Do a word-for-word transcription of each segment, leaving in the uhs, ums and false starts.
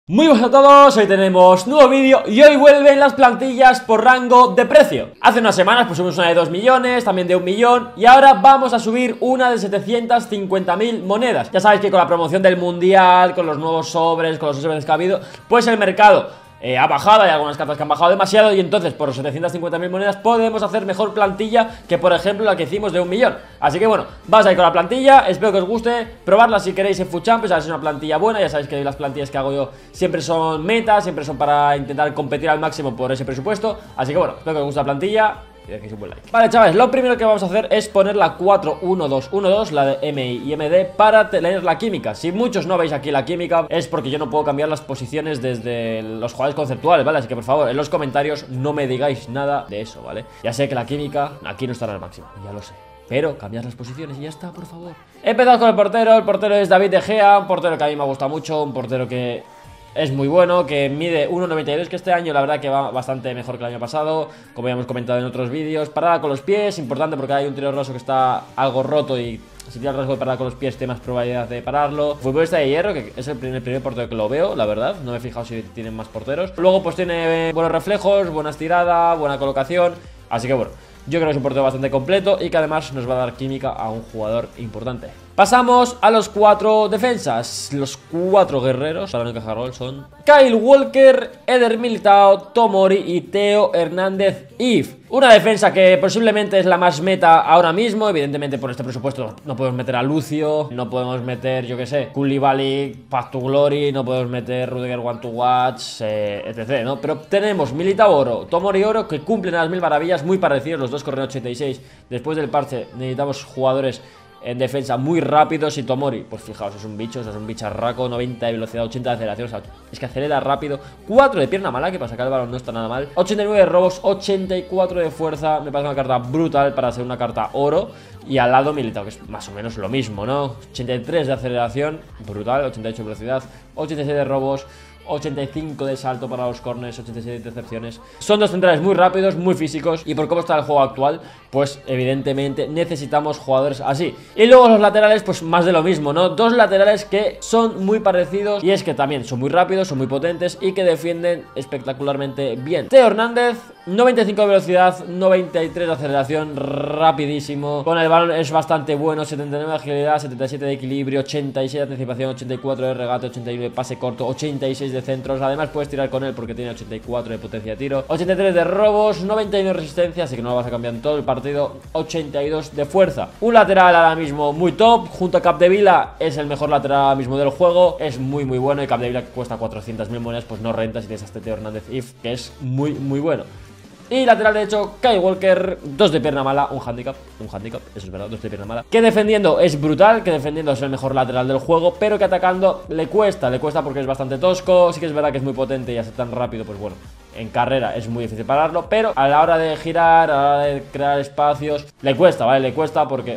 Muy buenas a todos, hoy tenemos nuevo vídeo y hoy vuelven las plantillas por rango de precio. Hace unas semanas pusimos una de dos millones, también de un millón y ahora vamos a subir una de setecientas cincuenta mil monedas. Ya sabéis que con la promoción del mundial, con los nuevos sobres, con los sobres que ha habido, pues el mercado Eh, ha bajado, hay algunas cartas que han bajado demasiado y entonces por setecientas cincuenta mil monedas podemos hacer mejor plantilla que por ejemplo la que hicimos de un millón. Así que bueno, vamos a ir con la plantilla, espero que os guste, probarla si queréis en FUT Champions, a ver si es una plantilla buena. Ya sabéis que las plantillas que hago yo siempre son metas, siempre son para intentar competir al máximo por ese presupuesto. Así que bueno, espero que os guste la plantilla y dejéis un buen like. Vale, chavales, lo primero que vamos a hacer es poner la cuatro uno dos uno dos, la de M I y M D, para tener la química. Si muchos no veis aquí la química es porque yo no puedo cambiar las posiciones desde los jugadores conceptuales, ¿vale? Así que por favor, en los comentarios no me digáis nada de eso, ¿vale? Ya sé que la química aquí no estará al máximo, ya lo sé, pero cambiad las posiciones y ya está, por favor. Empezamos con el portero. El portero es David De Gea, un portero que a mí me gusta mucho, un portero que es muy bueno, que mide uno noventa y dos, que este año la verdad que va bastante mejor que el año pasado, como ya hemos comentado en otros vídeos. Parada con los pies, importante porque hay un tiro roso que está algo roto y si tiene el riesgo de parar con los pies tiene más probabilidad de pararlo. Futbolista de hierro, que es el primer, el primer portero que lo veo, la verdad, no me he fijado si tienen más porteros. Luego pues tiene buenos reflejos, buena estirada, buena colocación, así que bueno, yo creo que es un portero bastante completo y que además nos va a dar química a un jugador importante. Pasamos a los cuatro defensas. Los cuatro guerreros para no encajar gol son Kyle Walker, Eder Militao, Tomori y Theo Hernández If. Una defensa que posiblemente es la más meta ahora mismo. Evidentemente por este presupuesto no podemos meter a Lucio, no podemos meter, yo que sé, Koulibaly, Path to Glory, no podemos meter Rudiger One to Watch, eh, etcétera, ¿no? Pero tenemos Militao Oro, Tomori Oro, que cumplen a las mil maravillas, muy parecidos, los dos corren ochenta y seis. Después del parche necesitamos jugadores en defensa muy rápidos y Tomori, pues fijaos, es un bicho, es un bicharraco, noventa de velocidad, ochenta de aceleración, o sea, es que acelera rápido, cuatro de pierna mala, que para sacar el balón no está nada mal, ochenta y nueve de robos, ochenta y cuatro de fuerza, me parece una carta brutal para ser una carta oro. Y al lado Militao, que es más o menos lo mismo, ¿no? ochenta y tres de aceleración, brutal, ochenta y ocho de velocidad, ochenta y seis de robos, ochenta y cinco de salto para los corners, ochenta y seis de intercepciones. Son dos centrales muy rápidos, muy físicos, y por cómo está el juego actual, pues evidentemente necesitamos jugadores así. Y luego los laterales, pues más de lo mismo, ¿no? Dos laterales que son muy parecidos, y es que también son muy rápidos, son muy potentes y que defienden espectacularmente bien. Theo Hernández, noventa y cinco de velocidad, noventa y tres de aceleración, rapidísimo. Con el balón es bastante bueno, setenta y nueve de agilidad, setenta y siete de equilibrio, ochenta y seis de anticipación, ochenta y cuatro de regate, ochenta y nueve de pase corto, ochenta y seis de centros. Además puedes tirar con él porque tiene ochenta y cuatro de potencia de tiro, ochenta y tres de robos, noventa y nueve de resistencia, así que no lo vas a cambiar en todo el partido, ochenta y dos de fuerza. Un lateral ahora mismo muy top, junto a Capdevila es el mejor lateral ahora mismo del juego, es muy muy bueno, y Capdevila que cuesta cuatrocientas mil monedas pues no renta si tienes a este Theo Hernández If, que es muy muy bueno. Y lateral derecho, Kyle Walker, dos de pierna mala, un handicap, un handicap, eso es verdad, dos de pierna mala. Que defendiendo es brutal, que defendiendo es el mejor lateral del juego, pero que atacando le cuesta, le cuesta porque es bastante tosco. Sí que es verdad que es muy potente y hace tan rápido, pues bueno, en carrera es muy difícil pararlo, pero a la hora de girar, a la hora de crear espacios, le cuesta, ¿vale? Le cuesta porque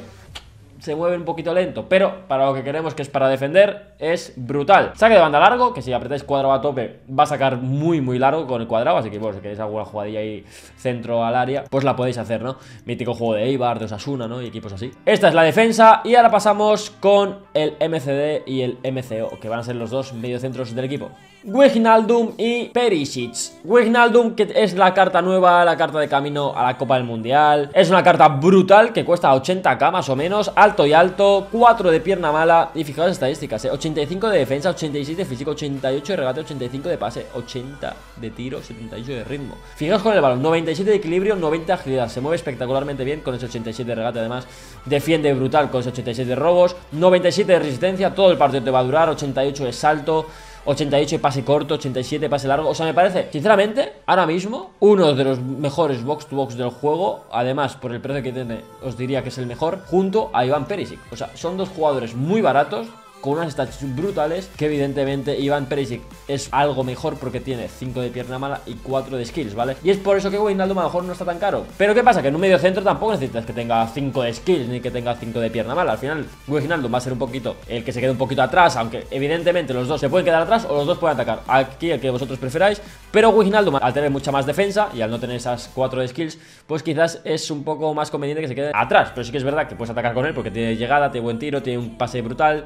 se mueve un poquito lento, pero para lo que queremos, que es para defender, es brutal. Saque de banda largo, que si apretáis cuadrado a tope va a sacar muy muy largo con el cuadrado, así que bueno, si queréis alguna jugadilla ahí centro al área, pues la podéis hacer, ¿no? Mítico juego de Eibar, de Osasuna, ¿no? Y equipos así. Esta es la defensa y ahora pasamos con el M C D y el M C O, que van a ser los dos mediocentros del equipo. Wijnaldum y Perisic. Wijnaldum, que es la carta nueva, la carta de camino a la Copa del Mundial. Es una carta brutal que cuesta ochenta k más o menos, alto y alto, cuatro de pierna mala. Y fijaos las estadísticas, ¿eh? ochenta y cinco de defensa, ochenta y seis de físico, ochenta y ocho de regate, ochenta y cinco de pase, ochenta de tiro, setenta y ocho de ritmo. Fijaos con el balón, noventa y siete de equilibrio, noventa de agilidad. Se mueve espectacularmente bien con ese ochenta y siete de regate, además defiende brutal con ese ochenta y seis de robos, noventa y siete de resistencia, todo el partido te va a durar, ochenta y ocho de salto, ochenta y ocho de pase corto, ochenta y siete de pase largo. O sea, me parece, sinceramente, ahora mismo uno de los mejores box to box del juego. Además, por el precio que tiene, os diría que es el mejor, junto a Ivan Perisic. O sea, son dos jugadores muy baratos, con unas stats brutales, que evidentemente Ivan Perisic es algo mejor porque tiene cinco de pierna mala y cuatro de skills, ¿vale? Y es por eso que Wijnaldum a lo mejor no está tan caro. Pero ¿qué pasa? Que en un medio centro tampoco necesitas que tenga cinco de skills ni que tenga cinco de pierna mala. Al final Wijnaldum va a ser un poquito el que se quede un poquito atrás, aunque evidentemente los dos se pueden quedar atrás o los dos pueden atacar. Aquí el que vosotros preferáis, pero Wijnaldum, al tener mucha más defensa y al no tener esas cuatro de skills, pues quizás es un poco más conveniente que se quede atrás. Pero sí que es verdad que puedes atacar con él porque tiene llegada, tiene buen tiro, tiene un pase brutal y con el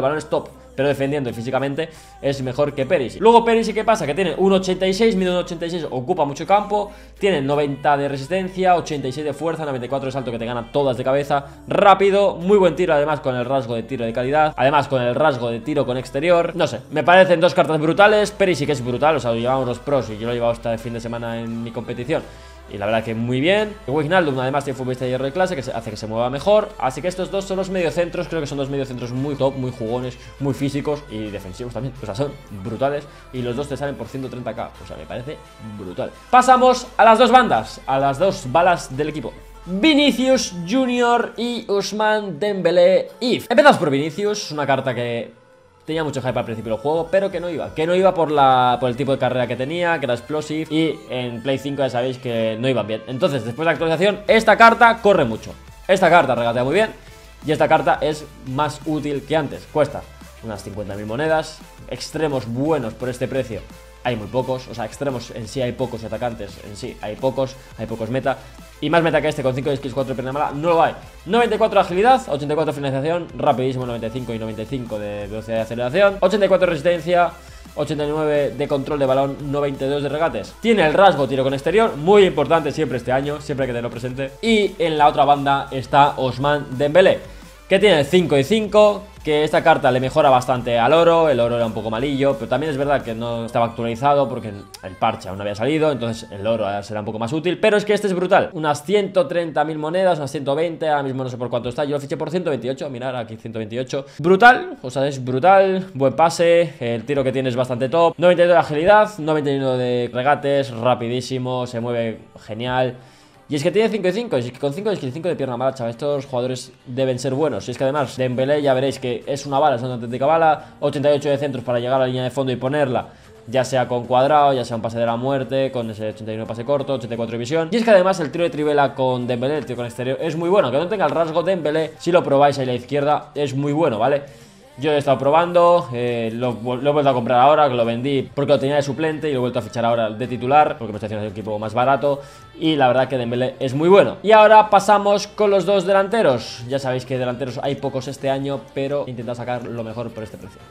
del balón es top, pero defendiendo y físicamente es mejor que Perisic. Luego Perisic, ¿qué pasa? Que tiene uno ochenta y seis, mide uno ochenta y seis, ocupa mucho campo, tiene noventa de resistencia, ochenta y seis de fuerza, noventa y cuatro de salto, que te gana todas de cabeza, rápido, muy buen tiro, además con el rasgo de tiro de calidad, además con el rasgo de tiro con exterior. No sé, me parecen dos cartas brutales. Perisic es brutal, o sea, lo llevamos los pros y yo lo he llevado este fin de semana en mi competición y la verdad que muy bien. Wijnaldum además tiene futbolista de hierro de clase que hace que se mueva mejor. Así que estos dos son los mediocentros. Creo que son dos mediocentros muy top, muy jugones, muy físicos y defensivos también. O sea, son brutales. Y los dos te salen por ciento treinta k. O sea, me parece brutal. Pasamos a las dos bandas, a las dos balas del equipo. Vinicius Junior y Ousmane Dembélé If. Empezamos por Vinicius, una carta que tenía mucho hype al principio del juego, pero que no iba. Que no iba por, la, por el tipo de carrera que tenía, que era explosive. Y en Play cinco ya sabéis que no iban bien. Entonces, después de la actualización, esta carta corre mucho. Esta carta regatea muy bien. Y esta carta es más útil que antes. Cuesta unas cincuenta mil monedas. Extremos buenos por este precio hay muy pocos. O sea, extremos en sí hay pocos, atacantes en sí hay pocos. Hay pocos meta. Y más meta que este con cinco de skills, cuatro de pierna mala, no lo hay. noventa y cuatro de agilidad, ochenta y cuatro de finalización, rapidísimo, noventa y cinco y noventa y cinco de velocidad de aceleración, ochenta y cuatro de resistencia, ochenta y nueve de control de balón, noventa y dos de regates. Tiene el rasgo tiro con exterior, muy importante siempre este año, siempre hay que tenerlo presente. Y en la otra banda está Ousmane Dembélé, que tiene el cinco y cinco, que esta carta le mejora bastante al oro. El oro era un poco malillo, pero también es verdad que no estaba actualizado porque el parche aún no había salido, entonces el oro será un poco más útil. Pero es que este es brutal, unas ciento treinta mil monedas, unas ciento veinte, ahora mismo no sé por cuánto está. Yo lo fiché por ciento veintiocho, mirad aquí ciento veintiocho. Brutal, o sea, es brutal, buen pase, el tiro que tiene es bastante top, noventa y dos de agilidad, noventa y uno de regates, rapidísimo, se mueve genial. Y es que tiene cinco y cinco, y es que con cinco y cinco de pierna mala, chaval, estos jugadores deben ser buenos. Y es que además Dembélé ya veréis que es una bala, es una auténtica bala. ochenta y ocho de centros para llegar a la línea de fondo y ponerla, ya sea con cuadrado, ya sea un pase de la muerte, con ese ochenta y uno pase corto, ochenta y cuatro de visión. Y es que además el tiro de trivela con Dembélé, el tiro con exterior, es muy bueno. Que no tenga el rasgo Dembélé, si lo probáis ahí a la izquierda, es muy bueno, ¿vale? Yo he estado probando, eh, lo, lo he vuelto a comprar ahora, que lo vendí porque lo tenía de suplente y lo he vuelto a fichar ahora de titular, porque me estoy haciendo un equipo más barato. Y la verdad que Dembélé es muy bueno. Y ahora pasamos con los dos delanteros. Ya sabéis que delanteros hay pocos este año, pero intentad sacar lo mejor por este precio.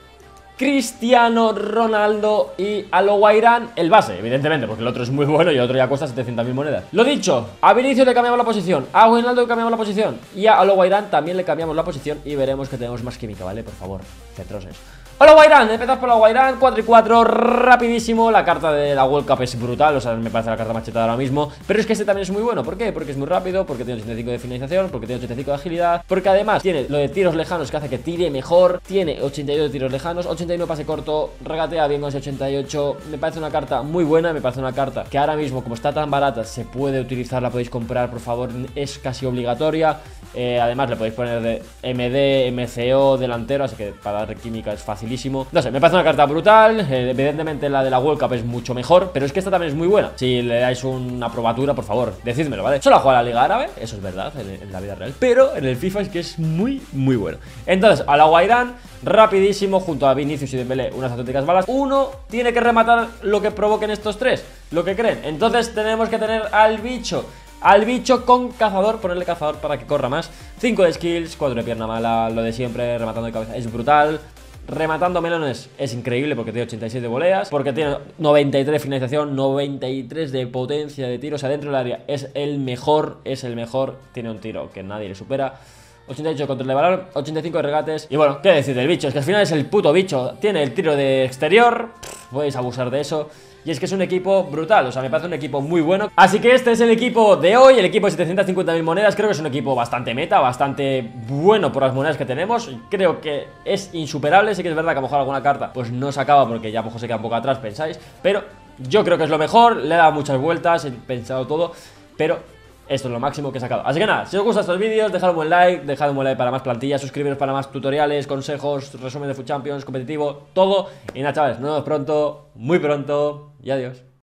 Cristiano Ronaldo y Aloguairán, el base, evidentemente, porque el otro es muy bueno y el otro ya cuesta setecientas mil monedas. Lo dicho, a Vinicius le cambiamos la posición, a Wijnaldum le cambiamos la posición y a Aloguairán también le cambiamos la posición y veremos que tenemos más química, ¿vale? Por favor, centroses. Aloguairán, empezamos por Aloguairán, cuatro y cuatro, rapidísimo. La carta de la World Cup es brutal, o sea, me parece la carta más chetada ahora mismo. Pero es que este también es muy bueno, ¿por qué? Porque es muy rápido, porque tiene ochenta y cinco de finalización, porque tiene ochenta y cinco de agilidad, porque además tiene lo de tiros lejanos que hace que tire mejor, tiene ochenta y dos de tiros lejanos, ochenta y uno pase corto, regatea bien con ese ochenta y ocho. Me parece una carta muy buena, me parece una carta que ahora mismo, como está tan barata, se puede utilizar, la podéis comprar, por favor, es casi obligatoria. Eh, además le podéis poner de M D, M C O, delantero, así que para dar química es facilísimo. No sé, me parece una carta brutal. eh, Evidentemente la de la World Cup es mucho mejor, pero es que esta también es muy buena. Si le dais una probatura, por favor, decídmelo, ¿vale? Solo ha jugado a la Liga Árabe, eso es verdad, en, en la vida real, pero en el FIFA es que es muy, muy bueno. Entonces, Aloguairán, rapidísimo, junto a Vinicius y Dembélé, unas auténticas balas. Uno tiene que rematar lo que provoquen estos tres, lo que creen. Entonces tenemos que tener al bicho Al bicho con cazador, ponerle cazador para que corra más. cinco de skills, cuatro de pierna mala, lo de siempre, rematando de cabeza es brutal. Rematando melones es increíble porque tiene ochenta y seis de voleas, porque tiene noventa y tres de finalización, noventa y tres de potencia de tiro. O sea, dentro del área es el mejor, es el mejor. Tiene un tiro que nadie le supera. ochenta y ocho de control de balón, ochenta y cinco de regates. Y bueno, qué decir del bicho, es que al final es el puto bicho. Tiene el tiro de exterior, pff, podéis abusar de eso. Y es que es un equipo brutal, o sea, me parece un equipo muy bueno. Así que este es el equipo de hoy, el equipo de setecientas cincuenta mil monedas. Creo que es un equipo bastante meta, bastante bueno por las monedas que tenemos. Creo que es insuperable, sí que es verdad que a lo mejor alguna carta pues no se acaba porque ya a lo mejor se queda un poco atrás, pensáis. Pero yo creo que es lo mejor, le he dado muchas vueltas, he pensado todo, pero esto es lo máximo que he sacado. Así que nada, si os gustan estos vídeos, dejad un buen like, dejad un buen like para más plantillas, suscribiros para más tutoriales, consejos, resumen de FUT Champions, competitivo, todo. Y nada, chavales, nos vemos pronto, muy pronto y adiós.